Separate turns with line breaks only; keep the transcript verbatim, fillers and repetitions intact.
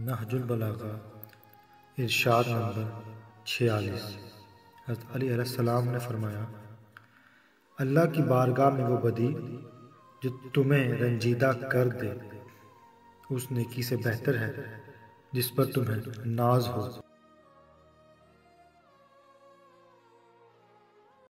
नहजुल बलागा इरशाद number छियालीस। हज़रत अली अलैहिस्सलाम ने फरमाया, अल्लाह की बारगाह में वो बदी जो तुम्हें रंजीदा कर दे उस नेकी से बेहतर है जिस पर तुम्हें नाज हो।